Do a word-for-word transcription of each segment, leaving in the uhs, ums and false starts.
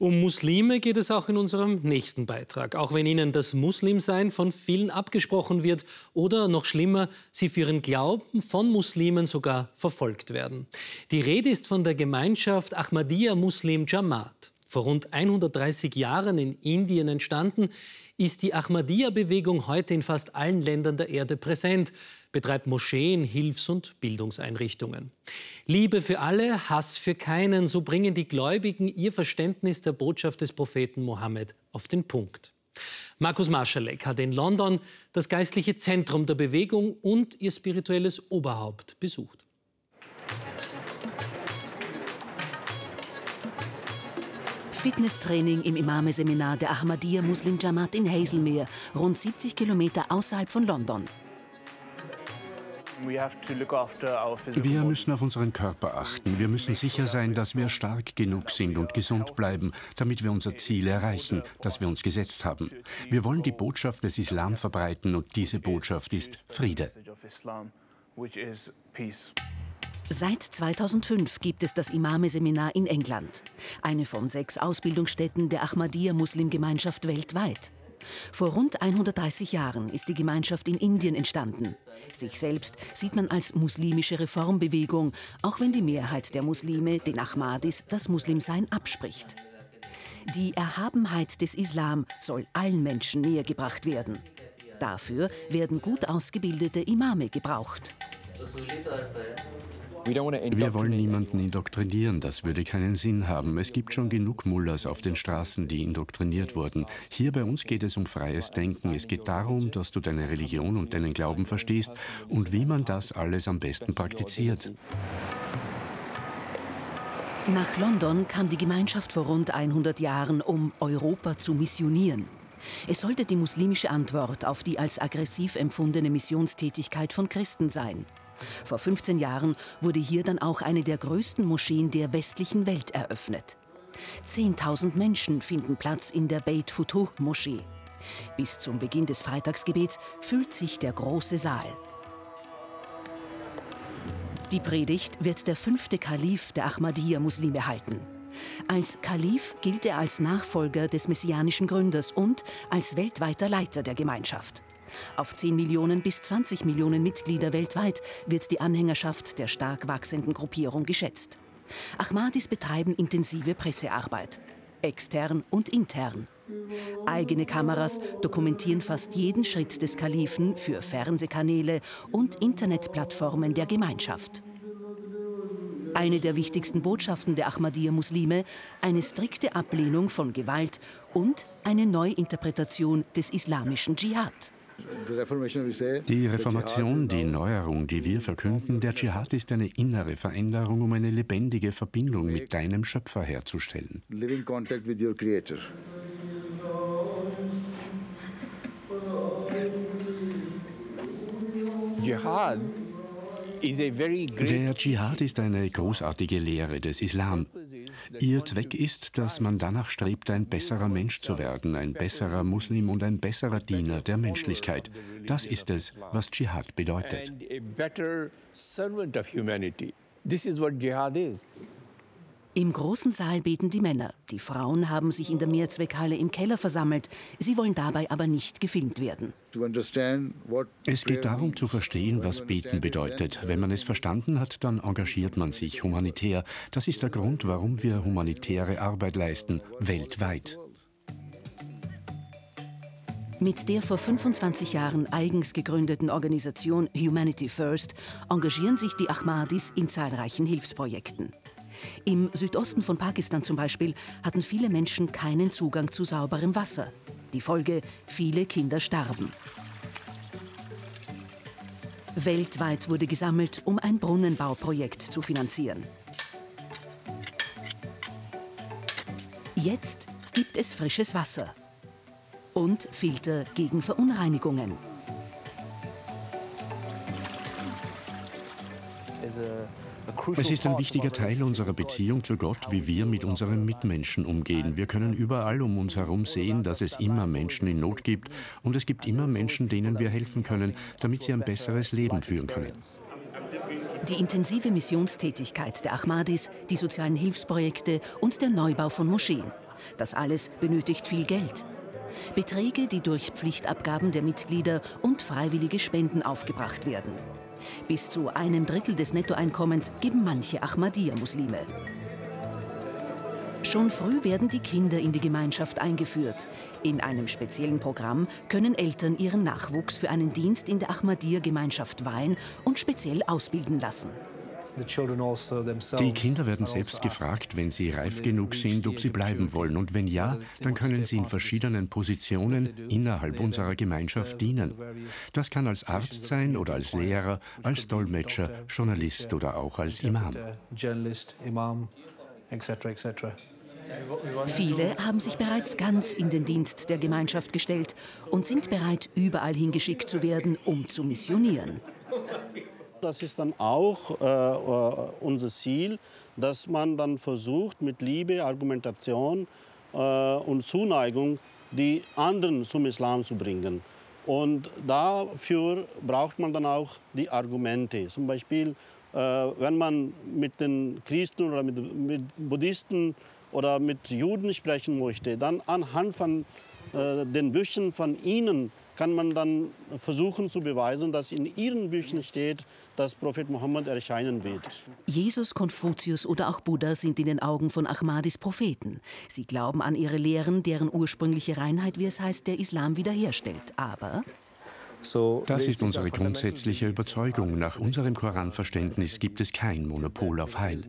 Um Muslime geht es auch in unserem nächsten Beitrag. Auch wenn ihnen das Muslimsein von vielen abgesprochen wird oder noch schlimmer, sie für ihren Glauben von Muslimen sogar verfolgt werden. Die Rede ist von der Gemeinschaft Ahmadiyya Muslim Jamaat. Vor rund hundertdreißig Jahren in Indien entstanden, ist die Ahmadiyya-Bewegung heute in fast allen Ländern der Erde präsent, betreibt Moscheen, Hilfs- und Bildungseinrichtungen. Liebe für alle, Hass für keinen, so bringen die Gläubigen ihr Verständnis der Botschaft des Propheten Mohammed auf den Punkt. Markus Marschalek hat in London das geistliche Zentrum der Bewegung und ihr spirituelles Oberhaupt besucht. Fitnesstraining im Imame-Seminar der Ahmadiyya Muslim Jamaat in Haslemere, rund siebzig Kilometer außerhalb von London. Wir müssen auf unseren Körper achten. Wir müssen sicher sein, dass wir stark genug sind und gesund bleiben, damit wir unser Ziel erreichen, das wir uns gesetzt haben. Wir wollen die Botschaft des Islam verbreiten und diese Botschaft ist Friede. Seit zweitausendfünf gibt es das Imame-Seminar in England, eine von sechs Ausbildungsstätten der Ahmadiyya-Muslim-Gemeinschaft weltweit. Vor rund hundertdreißig Jahren ist die Gemeinschaft in Indien entstanden. Sich selbst sieht man als muslimische Reformbewegung, auch wenn die Mehrheit der Muslime den Ahmadis das Muslimsein abspricht. Die Erhabenheit des Islam soll allen Menschen nähergebracht werden. Dafür werden gut ausgebildete Imame gebraucht. Wir wollen niemanden indoktrinieren, das würde keinen Sinn haben. Es gibt schon genug Mullahs auf den Straßen, die indoktriniert wurden. Hier bei uns geht es um freies Denken. Es geht darum, dass du deine Religion und deinen Glauben verstehst und wie man das alles am besten praktiziert. Nach London kam die Gemeinschaft vor rund hundert Jahren, um Europa zu missionieren. Es sollte die muslimische Antwort auf die als aggressiv empfundene Missionstätigkeit von Christen sein. Vor fünfzehn Jahren wurde hier dann auch eine der größten Moscheen der westlichen Welt eröffnet. Zehntausend Menschen finden Platz in der Beit Futuh-Moschee. Bis zum Beginn des Freitagsgebets füllt sich der große Saal. Die Predigt wird der fünfte Kalif der Ahmadiyya-Muslime halten. Als Kalif gilt er als Nachfolger des messianischen Gründers und als weltweiter Leiter der Gemeinschaft. Auf zehn Millionen bis zwanzig Millionen Mitglieder weltweit wird die Anhängerschaft der stark wachsenden Gruppierung geschätzt. Ahmadis betreiben intensive Pressearbeit, extern und intern. Eigene Kameras dokumentieren fast jeden Schritt des Kalifen für Fernsehkanäle und Internetplattformen der Gemeinschaft. Eine der wichtigsten Botschaften der Ahmadiyya-Muslime, eine strikte Ablehnung von Gewalt und eine Neuinterpretation des islamischen Dschihad. Die Reformation, die Neuerung, die wir verkünden, der Dschihad ist eine innere Veränderung, um eine lebendige Verbindung mit deinem Schöpfer herzustellen. Dschihad Der Dschihad ist eine großartige Lehre des Islam. Ihr Zweck ist, dass man danach strebt, ein besserer Mensch zu werden, ein besserer Muslim und ein besserer Diener der Menschlichkeit. Das ist es, was Dschihad bedeutet. Im großen Saal beten die Männer. Die Frauen haben sich in der Mehrzweckhalle im Keller versammelt. Sie wollen dabei aber nicht gefilmt werden. Es geht darum zu verstehen, was Beten bedeutet. Wenn man es verstanden hat, dann engagiert man sich humanitär. Das ist der Grund, warum wir humanitäre Arbeit leisten, weltweit. Mit der vor fünfundzwanzig Jahren eigens gegründeten Organisation Humanity First engagieren sich die Ahmadis in zahlreichen Hilfsprojekten. Im Südosten von Pakistan zum Beispiel hatten viele Menschen keinen Zugang zu sauberem Wasser. Die Folge: viele Kinder starben. Weltweit wurde gesammelt, um ein Brunnenbauprojekt zu finanzieren. Jetzt gibt es frisches Wasser und Filter gegen Verunreinigungen. Es ist ein wichtiger Teil unserer Beziehung zu Gott, wie wir mit unseren Mitmenschen umgehen. Wir können überall um uns herum sehen, dass es immer Menschen in Not gibt und es gibt immer Menschen, denen wir helfen können, damit sie ein besseres Leben führen können. Die intensive Missionstätigkeit der Ahmadis, die sozialen Hilfsprojekte und der Neubau von Moscheen. Das alles benötigt viel Geld. Beträge, die durch Pflichtabgaben der Mitglieder und freiwillige Spenden aufgebracht werden. Bis zu einem Drittel des Nettoeinkommens geben manche Ahmadiyya-Muslime. Schon früh werden die Kinder in die Gemeinschaft eingeführt. In einem speziellen Programm können Eltern ihren Nachwuchs für einen Dienst in der Ahmadiyya-Gemeinschaft weihen und speziell ausbilden lassen. Die Kinder werden selbst gefragt, wenn sie reif genug sind, ob sie bleiben wollen. Und wenn ja, dann können sie in verschiedenen Positionen innerhalb unserer Gemeinschaft dienen. Das kann als Arzt sein oder als Lehrer, als Dolmetscher, Journalist oder auch als Imam. Viele haben sich bereits ganz in den Dienst der Gemeinschaft gestellt und sind bereit, überall hingeschickt zu werden, um zu missionieren. Das ist dann auch äh, unser Ziel, dass man dann versucht, mit Liebe, Argumentation äh, und Zuneigung die anderen zum Islam zu bringen. Und dafür braucht man dann auch die Argumente. Zum Beispiel, äh, wenn man mit den Christen oder mit, mit Buddhisten oder mit Juden sprechen möchte, dann anhand von äh, den Büchern von ihnen kann man dann versuchen zu beweisen, dass in ihren Büchern steht, dass Prophet Mohammed erscheinen wird. Jesus, Konfuzius oder auch Buddha sind in den Augen von Ahmadis Propheten. Sie glauben an ihre Lehren, deren ursprüngliche Reinheit, wie es heißt, der Islam wiederherstellt. Aber das ist unsere grundsätzliche Überzeugung. Nach unserem Koranverständnis gibt es kein Monopol auf Heil.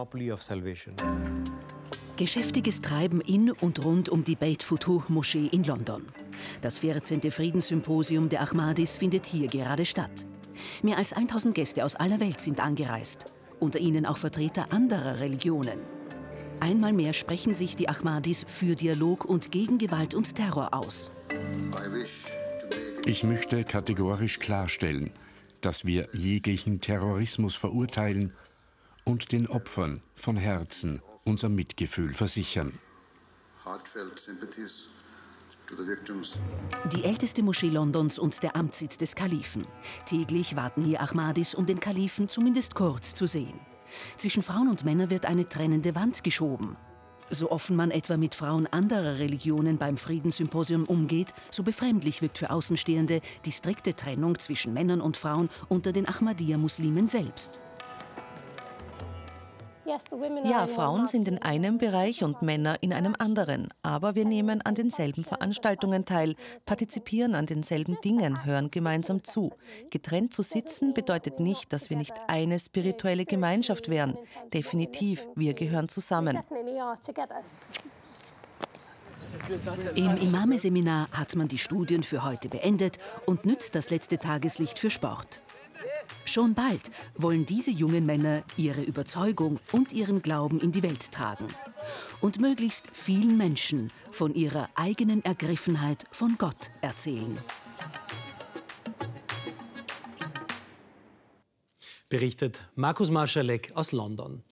Geschäftiges Treiben in und rund um die Beit Futuh-Moschee in London. Das vierzehnte Friedenssymposium der Ahmadis findet hier gerade statt. Mehr als tausend Gäste aus aller Welt sind angereist, unter ihnen auch Vertreter anderer Religionen. Einmal mehr sprechen sich die Ahmadis für Dialog und gegen Gewalt und Terror aus. Ich möchte kategorisch klarstellen, dass wir jeglichen Terrorismus verurteilen und den Opfern von Herzen unser Mitgefühl versichern. Die älteste Moschee Londons und der Amtssitz des Kalifen. Täglich warten hier Ahmadis, um den Kalifen zumindest kurz zu sehen. Zwischen Frauen und Männern wird eine trennende Wand geschoben. So offen man etwa mit Frauen anderer Religionen beim Friedenssymposium umgeht, so befremdlich wirkt für Außenstehende die strikte Trennung zwischen Männern und Frauen unter den Ahmadiyya-Muslimen selbst. Ja, Frauen sind in einem Bereich und Männer in einem anderen. Aber wir nehmen an denselben Veranstaltungen teil, partizipieren an denselben Dingen, hören gemeinsam zu. Getrennt zu sitzen bedeutet nicht, dass wir nicht eine spirituelle Gemeinschaft wären. Definitiv, wir gehören zusammen. Im Imame-Seminar hat man die Studien für heute beendet und nützt das letzte Tageslicht für Sport. Schon bald wollen diese jungen Männer ihre Überzeugung und ihren Glauben in die Welt tragen und möglichst vielen Menschen von ihrer eigenen Ergriffenheit von Gott erzählen. Berichtet Markus Marschalek aus London.